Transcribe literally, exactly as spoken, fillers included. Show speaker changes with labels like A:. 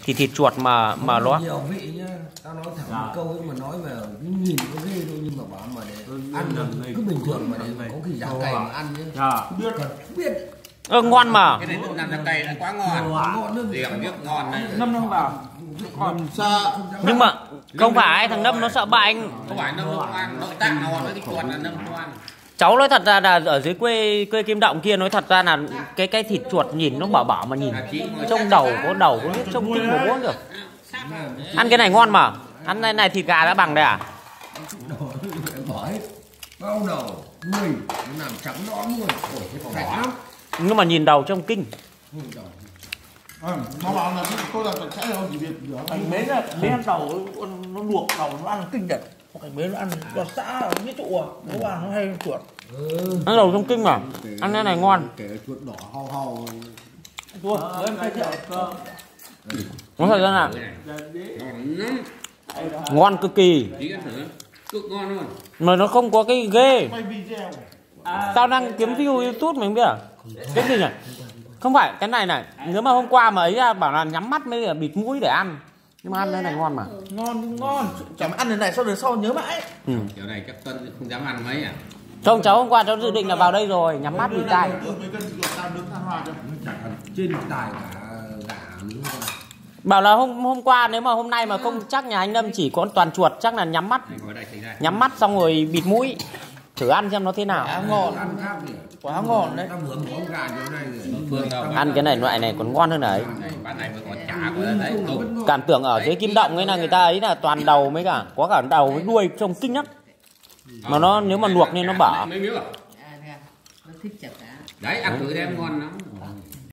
A: thì thịt chuột mà mà nó
B: nhiều vị nhá. Tao nói thẳng một câu ấy mà nói về nhìn có ghê thôi, nhưng mà bảo mà để ăn cứ bình thường mà để có khi giả cày mà ăn nhá. Không biết không biết.
A: Ơ ngon mà.
C: Cái này làm ra cay nó quá ngon. Ngon riềng nước ngon đấy.
D: Nâm nâm vào. Còn sợ.
A: Nhưng mà không phải thằng Nâm nó sợ bệnh.
C: Không phải Nâm không ăn, nội tạng nó với cái chuột là Nâm không ăn.
A: Cháu nói thật ra là ở dưới quê quê Kim Động kia, nói thật ra là cái cái thịt chuột nhìn nó bảo bảo mà nhìn trông đầu có đầu có biết trông kinh bố được. Ăn cái này ngon mà. Ăn này này thịt gà đã bằng đây à?
B: Bởi bao đầu người nó làm trắng nõn luôn, ôi cái sạch lắm.
A: Nhưng mà nhìn đầu trông kinh.
D: À, nó bảo là tôi là sẽ là gì việc rửa anh mấy là mấy ăn đầu nó luộc đầu nó ăn kinh thật, còn mấy nó ăn nó xã ở cái trụ à, nó ăn nó hay chuột.
A: Ăn đầu trông kinh mà. Ăn cái này ngon.
B: Kể chuột đỏ hao hao.
D: Chuột, với em thay chợ.
A: Nói thật ra là ngon cực kỳ.
C: Cực ngon luôn.
A: Mà nó không có cái ghê. Tao đang kiếm view YouTube mình biết à? Cái gì nhỉ? Không phải cái này này, nếu mà hôm qua mà ấy ra bảo là nhắm mắt mới là bịt mũi để ăn. Nhưng mà ăn cái này ngon mà.
D: Ngon ngon. Chẳng ăn cái này sau đến sau nhớ mãi.
A: Ừ.
C: Kiểu này chắc Tân không dám ăn mấy à.
A: Không, cháu hôm qua cháu dự định là vào đây rồi, nhắm mắt bịt tai.
B: Trên tài cả gà miếng.
A: Bảo là hôm hôm qua nếu mà hôm nay mà không chắc nhà anh Lâm chỉ có toàn chuột, chắc là nhắm mắt. Nhắm mắt xong rồi bịt mũi. Thử ăn xem nó thế nào.
D: Quá ngon.
B: Ăn khác gì?
D: Quá ngon đấy.
B: Tao vừa món gà chỗ này rồi.
A: Ăn cái này loại này còn ngon hơn đấy.
C: Bán này mới còn chả của đấy.
A: Cảm tưởng ở dưới Kim Động ấy là người ta ấy là toàn đầu mấy cả, có cả đầu với đuôi trông kinh lắm. Mà nó nếu mà luộc nên nó bở.
C: Mấy miếng à? Đấy ăn thử em ngon lắm.